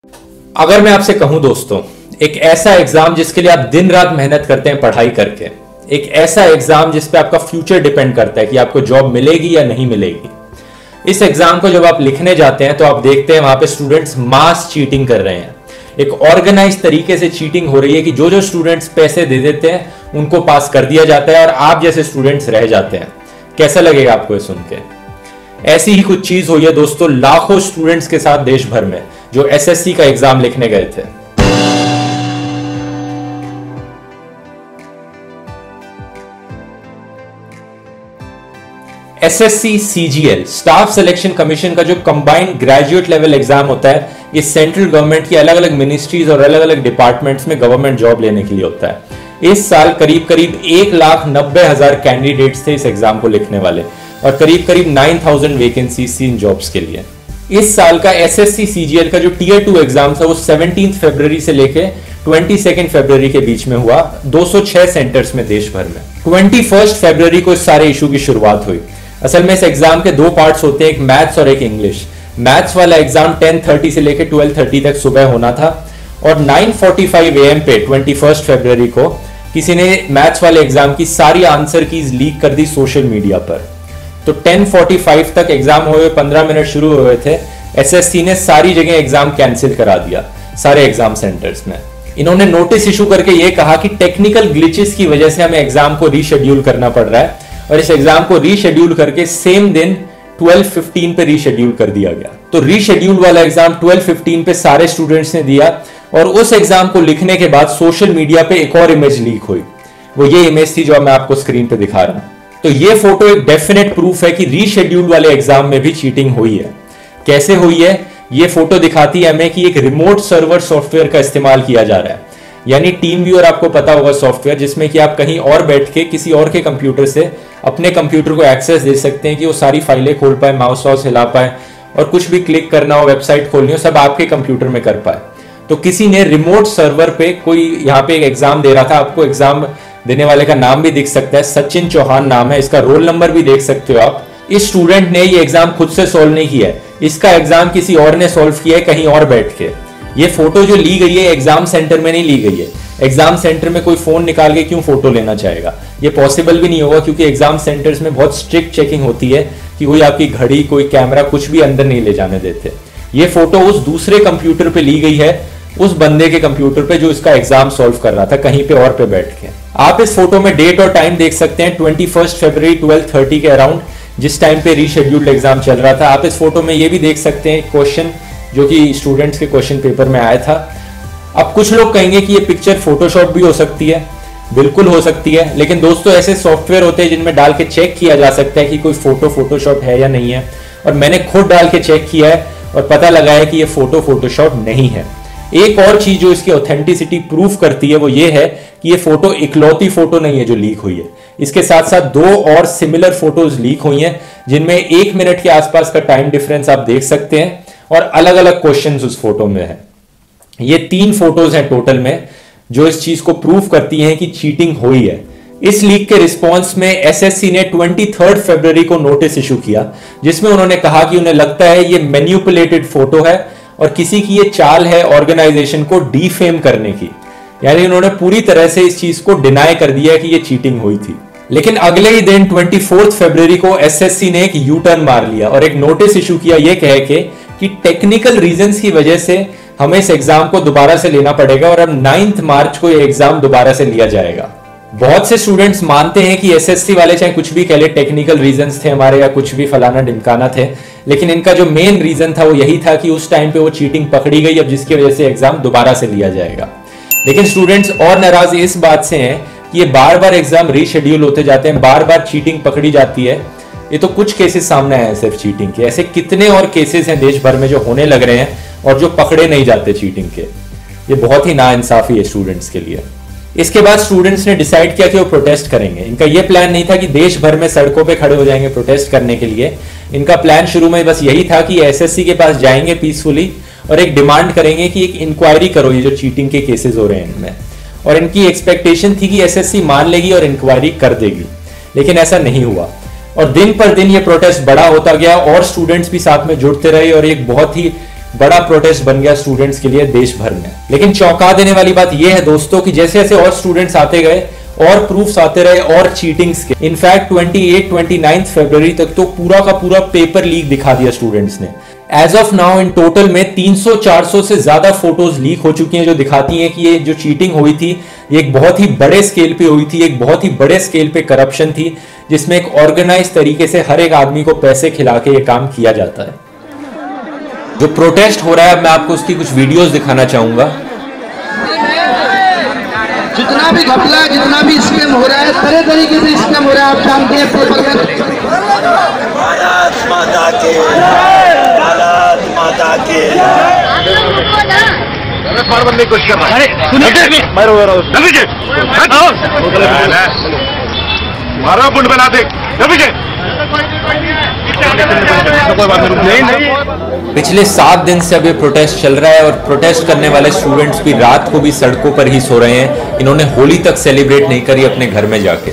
अगर मैं आपसे कहूं दोस्तों, एक ऐसा एग्जाम जिसके लिए आप दिन रात मेहनत करते हैं पढ़ाई करके, एक ऐसा एग्जाम जिस पे आपका फ्यूचर डिपेंड करता है कि आपको जॉब मिलेगी या नहीं मिलेगी, इस एग्जाम को जब आप लिखने जाते हैं तो आप देखते हैं वहां पे स्टूडेंट्स मास चीटिंग कर रहे हैं। एक ऑर्गेनाइज तरीके से चीटिंग हो रही है कि जो जो स्टूडेंट्स पैसे दे देते हैं उनको पास कर दिया जाता है और आप जैसे स्टूडेंट्स रह जाते हैं। कैसा लगेगा आपको ये सुन के? ऐसी ही कुछ चीज हुई है दोस्तों लाखों स्टूडेंट्स के साथ देश भर में जो एसएससी का एग्जाम लिखने गए थे। SSC CGL staff selection commission का जो कंबाइंड ग्रेजुएट लेवल एग्जाम होता है, ये सेंट्रल गवर्नमेंट की अलग अलग मिनिस्ट्रीज और अलग अलग डिपार्टमेंट्स में गवर्नमेंट जॉब लेने के लिए होता है। इस साल करीब करीब 1,90,000 कैंडिडेट्स थे इस एग्जाम को लिखने वाले और करीब करीब 9,000 वैकेंसीज थी इन जॉब्स के लिए। इस साल का एसएससी सीजीएल का जो टियर 2 एग्जाम था वो 17 फरवरी से लेके 22 फरवरी के बीच में हुआ 206 सेंटर्स में देश भर में। 21 फरवरी को इस सारे इशू की शुरुआत हुई। असल में इस एग्जाम के दो पार्ट्स होते हैं, एक मैथ्स और एक इंग्लिश। मैथ्स वाला एग्जाम 10:30 से लेकर 12:30 तक सुबह होना था और 9:45 AM पे 21 फरवरी को किसी ने मैथ्स वाले एग्जाम की सारी आंसर कीज लीक कर दी सोशल मीडिया पर। तो 10:45 तक एग्जाम हुए 15 मिनट शुरू हुए थे, एसएससी ने सारी जगह एग्जाम कैंसिल करा दिया सारे एग्जाम सेंटर्स में। इन्होंने नोटिस इशू करके ये कहा कि टेक्निकल ग्लिचेस की वजह से हमें एग्जाम को रीशेड्यूल करना पड़ रहा है और इस एग्जाम को रीशेड्यूल करके सेम दिन 12:15 पे रीशेड्यूल कर दिया गया। तो रीशेड्यूल वाला एग्जाम 12:15 पे सारे स्टूडेंट्स ने दिया और उस एग्जाम को लिखने के बाद सोशल मीडिया पे एक और इमेज लीक हुई। वो ये इमेज थी जो मैं आपको स्क्रीन पे दिखा रहा हूं। तो ये फोटो एक डेफिनेट प्रूफ है कि रीशेड्यूल वाले एग्जाम में भी चीटिंग हुई है। कैसे हुई है? ये फोटो दिखाती है हमें कि एक रिमोट सर्वर सॉफ्टवेयर का इस्तेमाल किया जा रहा है, यानी टीम व्यूअर आपको पता होगा सॉफ्टवेयर, जिसमें कि आप कहीं और बैठ के किसी और के कंप्यूटर से अपने कंप्यूटर को एक्सेस दे सकते हैं कि वो सारी फाइलें खोल पाए, माउस वाउस हिला पाए और कुछ भी क्लिक करना हो, वेबसाइट खोलनी हो, सब आपके कंप्यूटर में कर पाए। तो किसी ने रिमोट सर्वर पे कोई यहाँ पे एक एग्जाम दे रहा था, आपको एग्जाम देने वाले का नाम भी दिख सकता है, सचिन चौहान नाम है, इसका रोल नंबर भी देख सकते हो आप। इस स्टूडेंट ने ये एग्जाम खुद से सॉल्व नहीं किया है, इसका एग्जाम किसी और ने सॉल्व किया है कहीं और बैठ के। ये फोटो जो ली गई है एग्जाम सेंटर में नहीं ली गई है। एग्जाम सेंटर में कोई फोन निकाल के क्यों फोटो लेना चाहेगा? ये पॉसिबल भी नहीं होगा क्योंकि एग्जाम सेंटर्स में बहुत स्ट्रिक्ट चेकिंग होती है कि कोई आपकी घड़ी, कोई कैमरा कुछ भी अंदर नहीं ले जाने देते। ये फोटो उस दूसरे कंप्यूटर पे ली गई है, उस बंदे के कंप्यूटर पे जो इसका एग्जाम सॉल्व कर रहा था कहीं पे और पे बैठ के। आप इस फोटो में डेट और टाइम देख सकते हैं, 21 फरवरी 12:30 के अराउंड, जिस टाइम पे रीशेड्यूल्ड एग्जाम चल रहा था। आप इस फोटो में ये भी देख सकते हैं क्वेश्चन जो कि स्टूडेंट्स के क्वेश्चन पेपर में आया था। अब कुछ लोग कहेंगे कि ये पिक्चर फोटोशॉप भी हो सकती है, बिल्कुल हो सकती है, लेकिन दोस्तों ऐसे सॉफ्टवेयर होते हैं जिनमें डाल के चेक किया जा सकता है कि कोई फोटो फोटोशॉप है या नहीं है, और मैंने खुद डाल के चेक किया है और पता लगा है कि ये फोटो फोटोशॉप नहीं है। एक और चीज जो इसकी ऑथेंटिसिटी प्रूफ करती है वो ये है कि ये फोटो इकलौती फोटो नहीं है जो लीक हुई है, इसके साथ साथ 2 और सिमिलर फोटोज लीक हुई हैं जिनमें 1 मिनट के आसपास का टाइम डिफरेंस आप देख सकते हैं और अलग अलग क्वेश्चंस उस फोटो में है। ये 3 फोटोज हैं टोटल में जो इस चीज को प्रूफ करती हैं कि चीटिंग हुई है। इस लीक के रिस्पांस में एसएससी ने 23 फरवरी को नोटिस इशू किया जिसमें उन्होंने कहा कि उन्हें लगता है ये मैन्युपुलेटेड फोटो है और किसी की ये चाल है ऑर्गेनाइजेशन को डीफेम करने की, यानी उन्होंने पूरी तरह से इस चीज को डिनाई कर दिया कि ये चीटिंग हुई थी। लेकिन अगले ही दिन 24 फरवरी को एसएससी ने एक यू टर्न मार लिया और एक नोटिस इशू किया ये कह के कि टेक्निकल रीजंस की वजह से हमें इस एग्जाम को दोबारा से लेना पड़ेगा और अब 9 मार्च को ये एग्जाम दोबारा से लिया जाएगा। बहुत से स्टूडेंट्स मानते हैं कि एसएससी वाले चाहे कुछ भी कह ले, टेक्निकल रीजंस थे हमारे या कुछ भी फलाना ढिमकाना थे, लेकिन इनका जो मेन रीजन था वो यही था कि उस टाइम पे वो चीटिंग पकड़ी गई, अब जिसकी वजह से एग्जाम दोबारा से लिया जाएगा। लेकिन स्टूडेंट्स और नाराज इस बात से हैं कि ये बार बार एग्जाम रीशेड्यूल होते जाते हैं, बार बार चीटिंग पकड़ी जाती है। ये तो कुछ केसेस सामने आए हैं सिर्फ चीटिंग के, ऐसे कितने और केसेस हैं देश भर में जो होने लग रहे हैं और जो पकड़े नहीं जाते चीटिंग के। ये बहुत ही नाइंसाफी है स्टूडेंट्स के लिए। इसके बाद स्टूडेंट्स ने डिसाइड किया कि वो प्रोटेस्ट करेंगे। इनका ये प्लान नहीं था कि देश भर में सड़कों पे खड़े हो जाएंगे प्रोटेस्ट करने के लिए। इनका प्लान शुरू में बस यही था कि एसएससी के पास जाएंगे पीसफुली और एक डिमांड करेंगे कि एक इंक्वायरी करो ये जो चीटिंग के केसेस हो रहे हैं इनमें, और इनकी एक्सपेक्टेशन थी कि एसएससी मान लेगी और इंक्वायरी कर देगी। लेकिन ऐसा नहीं हुआ और दिन पर दिन ये प्रोटेस्ट बड़ा होता गया और स्टूडेंट्स भी साथ में जुड़ते रहे और एक बहुत ही बड़ा प्रोटेस्ट बन गया स्टूडेंट्स के लिए देश भर में। लेकिन चौंका देने वाली बात यह है दोस्तों कि जैसे जैसे और स्टूडेंट्स आते गए और प्रूफ्स आते रहे और चीटिंग्स के, इनफैक्ट 29 फरवरी तक तो पूरा का पूरा पेपर लीक दिखा दिया स्टूडेंट्स ने। As of now in total में 300-400 से ज्यादा फोटोज लीक हो चुकी हैं जो दिखाती हैं कि ये जो चीटिंग हुई थी ये एक बहुत ही बड़े स्केल पे हुई थी, एक बहुत ही बड़े स्केल पे करप्शन थी, जिसमें एक ऑर्गेनाइज तरीके से हर एक आदमी को पैसे खिला के ये काम किया जाता है। जो प्रोटेस्ट हो रहा है मैं आपको उसकी कुछ वीडियोस दिखाना चाहूंगा। जितना भी घपला, जितना भी स्कैम हो रहा है, तरह तरीके से स्कैम हो रहा है, आप जानते हैं। पेपर में भारत माता के, भारत माता के कुछ मारा बुंड बना दे। पिछले 7 दिन से अब ये प्रोटेस्ट चल रहा है और प्रोटेस्ट करने वाले स्टूडेंट्स भी रात को भी सड़कों पर ही सो रहे हैं। इन्होंने होली तक सेलिब्रेट नहीं करी अपने घर में जाके।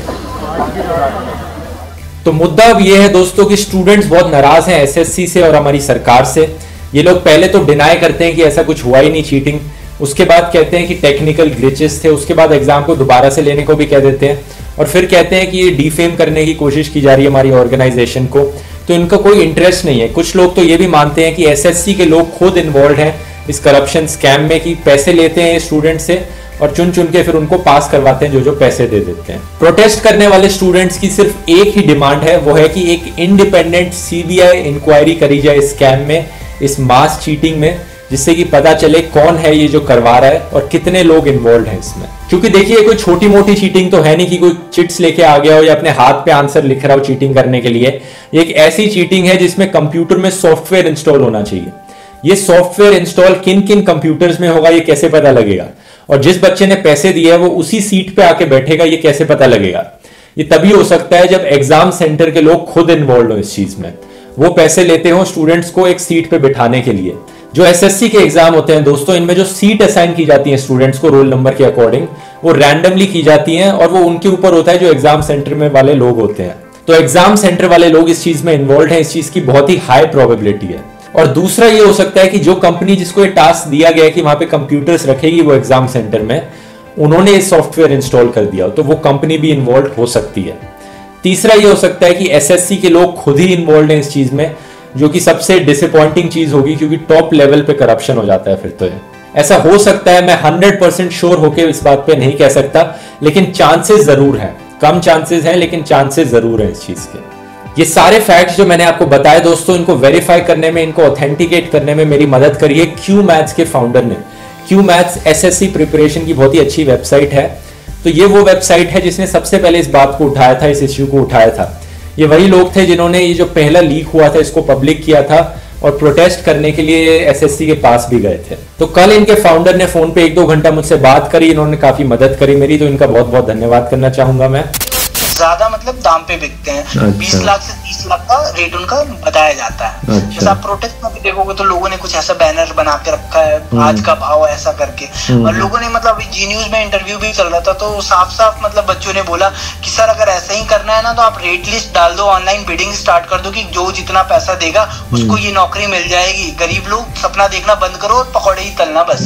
तो मुद्दा अब ये है दोस्तों कि स्टूडेंट्स बहुत नाराज हैं एसएससी से और हमारी सरकार से। ये लोग पहले तो डिनाई करते हैं कि ऐसा कुछ हुआ ही नहीं चीटिंग, उसके बाद कहते हैं कि टेक्निकल ग्लिचेस थे, उसके बाद एग्जाम को दोबारा से लेने को भी कह देते हैं और फिर कहते हैं कि ये डिफेम करने की कोशिश की जा रही है हमारी ऑर्गेनाइजेशन को। तो इनका कोई इंटरेस्ट नहीं है। कुछ लोग तो ये भी मानते हैं कि एसएससी के लोग खुद इन्वॉल्व हैं इस करप्शन स्कैम में, कि पैसे लेते हैं स्टूडेंट से और चुन चुन के फिर उनको पास करवाते हैं जो पैसे दे देते हैं। प्रोटेस्ट करने वाले स्टूडेंट्स की सिर्फ एक ही डिमांड है, वो है कि एक इंडिपेंडेंट सीबीआई इंक्वायरी करी जाए इस स्कैम में, इस मास चीटिंग में, जिससे कि पता चले कौन है ये जो करवा रहा है और कितने लोग इन्वॉल्व हैं इसमें। क्योंकि देखिए कोई छोटी मोटी चीटिंग तो है नहीं कि कोई चिट्स लेके आ गया हो या अपने हाथ पे आंसर लिख रहा हो चीटिंग करने के लिए। ये एक ऐसी चीटिंग है जिसमें कंप्यूटर में सॉफ्टवेयर इंस्टॉल होना चाहिए। ये सॉफ्टवेयर इंस्टॉल किन किन कंप्यूटर्स में होगा ये कैसे पता लगेगा, और जिस बच्चे ने पैसे दिए है वो उसी सीट पे आके बैठेगा ये कैसे पता लगेगा। ये तभी हो सकता है जब एग्जाम सेंटर के लोग खुद इन्वॉल्व हो इस चीज में, वो पैसे लेते हो स्टूडेंट्स को एक सीट पे बिठाने के लिए। जो एसएससी के एग्जाम होते हैं दोस्तों, इनमें जो सीट असाइन की जाती है स्टूडेंट्स को रोल नंबर के अकॉर्डिंग, वो रैंडमली की जाती हैं और वो उनके ऊपर होता है जो एग्जाम सेंटर में वाले लोग होते हैं। तो एग्जाम सेंटर वाले लोग इस चीज में इन्वॉल्व हैं, इस चीज की बहुत ही हाई प्रोबेबिलिटी है। और दूसरा ये हो सकता है कि जो कंपनी जिसको ये टास्क दिया गया है कि वहां पे कंप्यूटर्स रखेगी वो एग्जाम सेंटर में, उन्होंने ये सॉफ्टवेयर इंस्टॉल कर दिया, तो वो कंपनी भी इन्वॉल्व हो सकती है। तीसरा ये हो सकता है कि एसएससी के लोग खुद ही इन्वॉल्व हैं इस चीज में, जो कि सबसे डिसअपॉइंटिंग चीज होगी क्योंकि टॉप लेवल पे करप्शन हो जाता है फिर तो। ऐसा हो सकता है, मैं 100% श्योर होकर इस बात पे नहीं कह सकता, लेकिन चांसेस जरूर हैं, कम चांसेस हैं लेकिन चांसेस जरूर हैं इस चीज के। ये सारे फैक्ट्स जो मैंने आपको बताए दोस्तों, इनको वेरीफाई करने में, इनको ऑथेंटिकेट करने में मेरी मदद करी है क्यू मैथ्स के फाउंडर ने। क्यू मैथ्स एसएससी प्रिपरेशन की बहुत ही अच्छी वेबसाइट है। तो ये वो वेबसाइट है जिसने सबसे पहले इस बात को उठाया था, इस इश्यू को उठाया था। ये वही लोग थे जिन्होंने ये जो पहला लीक हुआ था इसको पब्लिक किया था और प्रोटेस्ट करने के लिए एसएससी के पास भी गए थे। तो कल इनके फाउंडर ने फोन पे 1-2 घंटा मुझसे बात करी, इन्होंने काफी मदद करी मेरी, तो इनका बहुत बहुत धन्यवाद करना चाहूंगा मैं। ज्यादा मतलब दाम पे बिकते हैं। अच्छा। 20 लाख से 30 लाख का रेट उनका बताया जाता है। अच्छा। जैसे आप प्रोटेस्ट में भी देखोगे तो लोगों ने कुछ ऐसा बैनर बना के रखा है, आज का भाव ऐसा करके, और लोगों ने मतलब जी न्यूज में इंटरव्यू भी चल रहा था तो साफ साफ मतलब बच्चों ने बोला कि सर अगर ऐसा ही करना है ना तो आप रेट लिस्ट डाल दो, ऑनलाइन बिडिंग स्टार्ट कर दो कि जो जितना पैसा देगा उसको ये नौकरी मिल जाएगी। गरीब लोग सपना देखना बंद करो और पकौड़े ही तलना बस।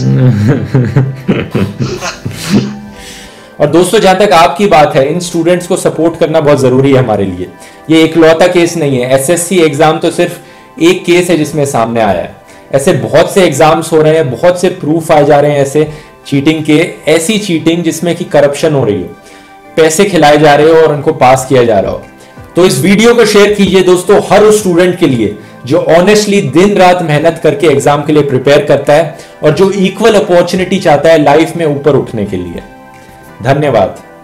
और दोस्तों जहां तक आपकी बात है, इन स्टूडेंट्स को सपोर्ट करना बहुत जरूरी है हमारे लिए। ये इकलौता केस नहीं है, एसएससी एग्जाम तो सिर्फ एक केस है जिसमें सामने आया है। ऐसे बहुत से एग्जाम्स हो रहे हैं, बहुत से प्रूफ आए जा रहे हैं ऐसे चीटिंग के, ऐसी चीटिंग जिसमें कि करप्शन हो रही हो, पैसे खिलाए जा रहे हो और उनको पास किया जा रहा हो। तो इस वीडियो को शेयर कीजिए दोस्तों हर उस स्टूडेंट के लिए जो ऑनेस्टली दिन रात मेहनत करके एग्जाम के लिए प्रिपेयर करता है और जो इक्वल अपॉर्चुनिटी चाहता है लाइफ में ऊपर उठने के लिए। धन्यवाद।